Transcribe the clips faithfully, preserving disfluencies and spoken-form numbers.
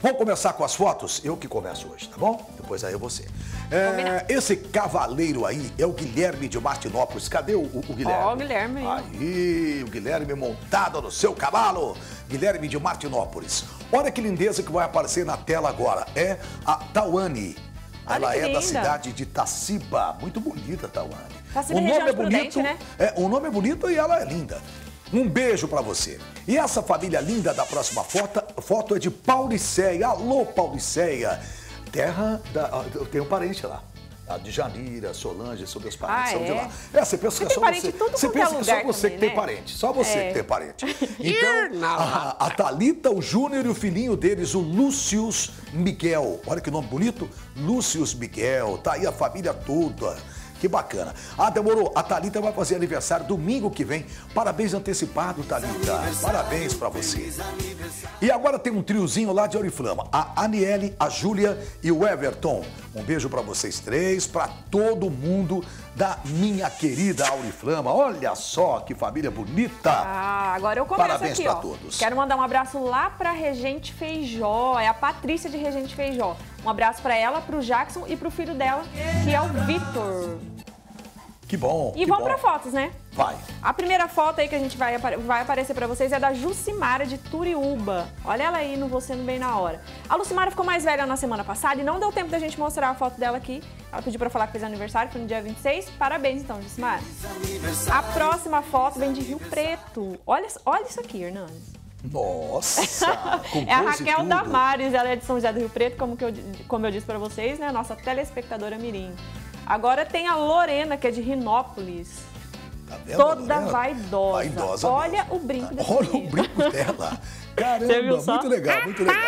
Vamos começar com as fotos? Eu que começo hoje, tá bom? Depois aí é você. É, esse cavaleiro aí é o Guilherme de Martinópolis. Cadê o, o, o Guilherme? Ó, o Guilherme. Aí, o Guilherme montado no seu cavalo. Guilherme de Martinópolis. Olha que lindeza que vai aparecer na tela agora. É a Tawane. Ela é linda. Da cidade de Taciba. Muito bonita, Tawane. Taciba O é nome região é de bonito, Prudente, né? é, o nome é bonito e ela é linda. Um beijo pra você. E essa família linda da próxima foto, foto é de Paulicéia. Alô, Paulicéia. Terra da... Eu tenho um parente lá. A de Janira, Solange, são meus parentes, Ah, são é? de lá. É, você pensa Você que é tem só parente você. em tudo Você quanto é pensa que é só lugar você também, que tem né? parente. Só você É. que tem parente. Então, a, a Thalita, o Júnior e o filhinho deles, o Lúcius Miguel. Olha que nome bonito. Lúcius Miguel. Tá aí a família toda. Que bacana. Ah, demorou. A Thalita vai fazer aniversário domingo que vem. Parabéns antecipado, Thalita. Parabéns pra você. E agora tem um triozinho lá de Oriflama. A Aniele, a Júlia e o Everton. Um beijo pra vocês três, pra todo mundo da minha querida Auriflama. Olha só que família bonita. Ah, agora eu começo Parabéns aqui, pra ó. todos. Quero mandar um abraço lá pra Regente Feijó. É a Patrícia de Regente Feijó. Um abraço pra ela, pro Jackson e pro filho dela, que é o Vitor. Que bom. E que vamos bom. pra fotos, né? Vai. A primeira foto aí que a gente vai, vai aparecer pra vocês é da Jucimara de Turiúba. Olha ela aí no Você no Bem na Hora. A Lucimara ficou mais velha na semana passada e não deu tempo da gente mostrar a foto dela aqui. Ela pediu pra falar que fez aniversário, foi no dia vinte e seis. Parabéns então, Jucimara. A próxima foto vem de Rio Preto. Olha, olha isso aqui, Hernandes. Nossa, com É a pose e Raquel tudo. Damares, ela é de São José do Rio Preto, como, que eu, como eu disse pra vocês, né? Nossa telespectadora mirim. Agora tem a Lorena, que é de Rinópolis. Tá vendo, Toda Lorena? vaidosa. Vaidosa Olha mesmo. o brinco dessa Olha o menina. brinco dela. Você Caramba, viu só? muito legal, muito legal.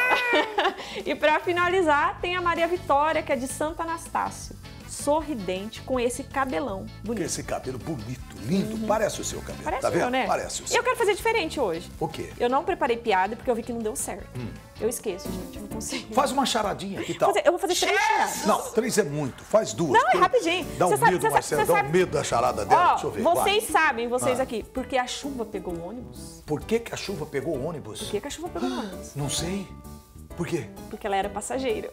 E pra finalizar, tem a Maria Vitória, que é de Santo Anastácio. Sorridente, com esse cabelão Com bonito. esse cabelo bonito, lindo, parece o seu cabelo, Parece tá o vendo? meu, né? Parece o E seu. eu quero fazer diferente hoje. O quê? Eu não preparei piada porque eu vi que não deu certo. Hum. Eu esqueço, gente, eu não consigo. Faz uma charadinha, que tal? Fazer- eu vou fazer três charadas. Não, três é muito, faz duas. Não, é porque rapidinho. Dá um Você sabe- medo, você sabe- Marcelo, você dá um sabe- medo da charada dela, Ó, deixa eu ver. vocês vai. sabem, vocês Ah. aqui, porque a chuva pegou o ônibus? Por que que a chuva pegou o ônibus? Por que, que a chuva pegou o ônibus? Não sei. Por quê? Porque ela era passageira.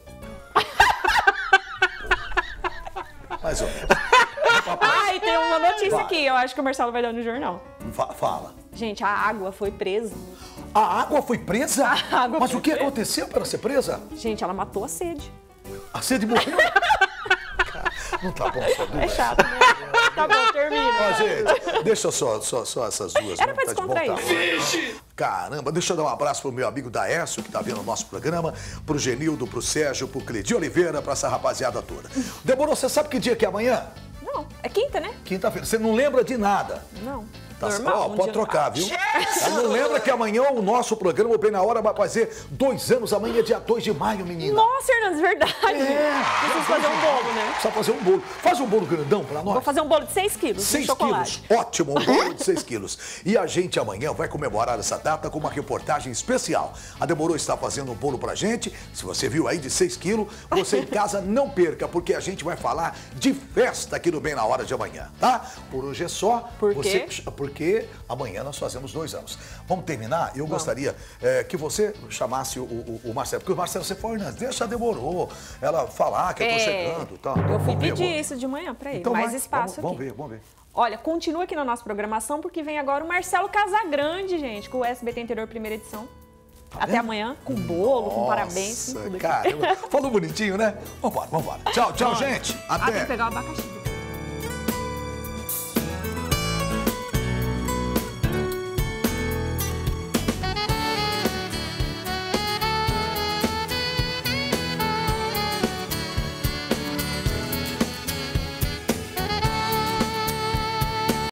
Mais ou menos. Ah, e tem uma notícia Vai. aqui, eu acho que o Marcelo vai dar no jornal. Fa- Fala. Gente, a água foi presa. A água foi presa? A água Mas foi o que presa. aconteceu para ser presa? Gente, ela matou a sede. A sede morreu? Cara, não tá bom essa É duas. chato, né? Tá bom, termina. Ó, gente, deixa só, só, só essas duas. Era mesmo, pra tá de bom descontrair. tamanho. Caramba, deixa eu dar um abraço pro meu amigo Daércio, que tá vendo o nosso programa, pro Genildo, pro Sérgio, pro Cleide Oliveira, pra essa rapaziada toda. Demorou, você sabe que dia que é amanhã? Não, é quinta, né? Quinta-feira. Você não lembra de nada. Não. Tá, Normal. ó, um pode dia- trocar, viu? Mas não lembra que amanhã o nosso programa, o Bem na Hora, vai fazer dois anos. Amanhã é dia dois de maio, menina. Nossa, Hernandes, verdade. É, Preciso fazer um bolo, né? Precisa fazer um bolo. Faz um bolo grandão pra nós. Vou fazer um bolo de seis quilos de seis chocolate. quilos, ótimo, um bolo de seis quilos. E a gente amanhã vai comemorar essa data com uma reportagem especial. A Demorou está fazendo um bolo pra gente. Se você viu aí de seis quilos, você em casa não perca, porque a gente vai falar de festa aqui no Bem na Hora de amanhã, tá? Por hoje é só. Por você, quê? Porque amanhã nós fazemos dois anos. Vamos terminar? Eu Vamos. gostaria é, que você chamasse o, o, o Marcelo, porque o Marcelo, você falou, Hernandes, deixa a Demorou ela falar que eu tô É, chegando, tá? Eu fui Vamos ver, pedir vamos- isso de manhã pra ele, Então mais vai, espaço vamos, aqui. Vamos ver, vamos ver. Olha, continua aqui na nossa programação, porque vem agora o Marcelo Casagrande, gente, com o S B T Interior Primeira Edição. Até vendo? amanhã, com bolo, com Nossa, parabéns, com tudo aqui. Caramba. Falou bonitinho, né? Vambora, vambora. Tchau, tchau, gente. Ah, tem Até. que pegar o abacaxi.